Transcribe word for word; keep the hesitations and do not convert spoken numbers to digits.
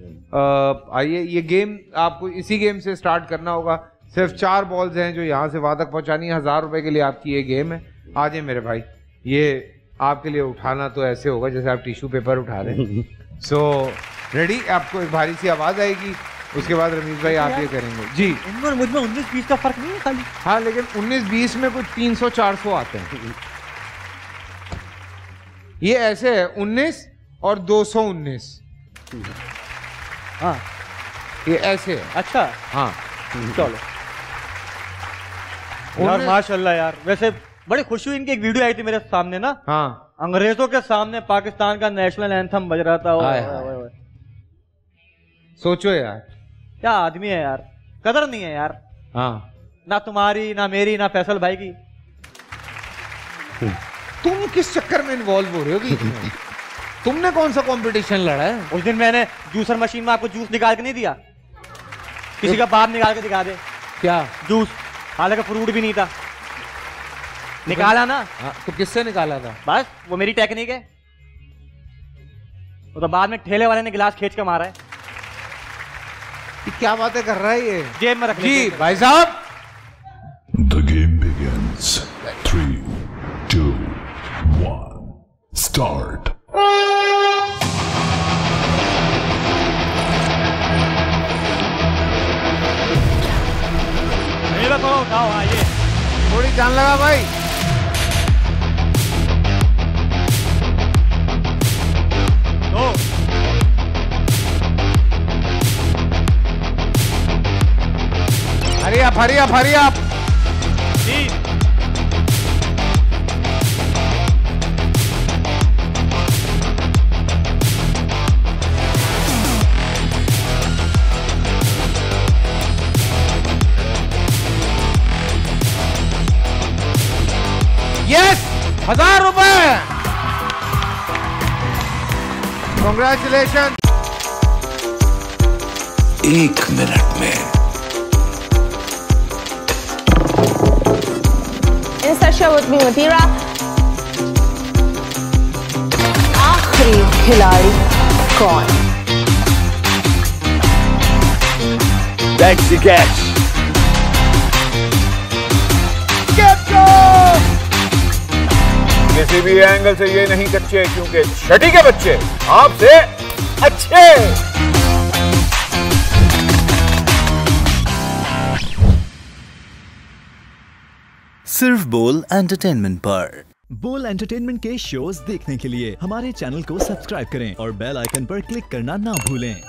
आइए, ये गेम आपको इसी गेम से स्टार्ट करना होगा। सिर्फ चार बॉल्स हैं जो यहाँ से वहाँ तक पहुँचानी है। हजार रुपए के लिए आपकी ये गेम है। आ जाए मेरे भाई, ये आपके लिए उठाना तो ऐसे होगा जैसे आप टिश्यू पेपर उठा रहे हैं। So ready? आपको एक भारी सी आवाज आएगी, उसके बाद रमीज भाई आप ये करेंगे जी। मुझ में उन्नीस बीस का फर्क नहीं है खाली? हाँ, लेकिन उन्नीस बीस में कुछ तीन सौ चार सौ आते हैं। ये ऐसे है उन्नीस और दो सौ उन्नीस। हाँ, ये ऐसे है। अच्छा हाँ चलो यार, माशाल्लाह यार। वैसे बड़ी खुशी हुई, इनकी एक वीडियो आई थी मेरे सामने ना। हाँ, अंग्रेजों के सामने पाकिस्तान का नेशनल एंथम बज रहा था। आए, आए, आए। सोचो यार, क्या आदमी है यार, कदर नहीं है यार। हाँ, ना तुम्हारी, ना मेरी, ना फैसल भाई की। तुम किस चक्कर में इन्वॉल्व हो रहे हो? कि तुमने कौन सा कंपटीशन लड़ा है? उस दिन मैंने जूसर मशीन में आपको जूस निकाल के नहीं दिया? किसी का बाप निकाल के दिखा दे क्या जूस, हालांकि फ्रूट भी नहीं था, निकाला ना। हाँ, तो किससे निकाला था? बस वो मेरी टेक्निक है। वो तो बाद में ठेले वाले ने गिलास खींच के मारा है। क्या बातें कर रहा है ये? जेब में रख जी भाई साहब। The game begins. Three, two, one, start. तो उठाओ। हाँ, ये थोड़ी जान लगा भाई। दो, हरी आप, हरी आप, हरी आप। तीन, यस, हजार रुपए। कॉन्ग्रेचुलेशन। एक मिनट में इंसर्शन विद मी मतीरा। आखिरी खिलाड़ी कौन? That's the catch. किसी भी एंगल से ये नहीं कच्चे, क्योंकि छठी के बच्चे आपसे अच्छे। सिर्फ बोल एंटरटेनमेंट पर। बोल एंटरटेनमेंट के शोज देखने के लिए हमारे चैनल को सब्सक्राइब करें और बेल आइकन पर क्लिक करना ना भूलें।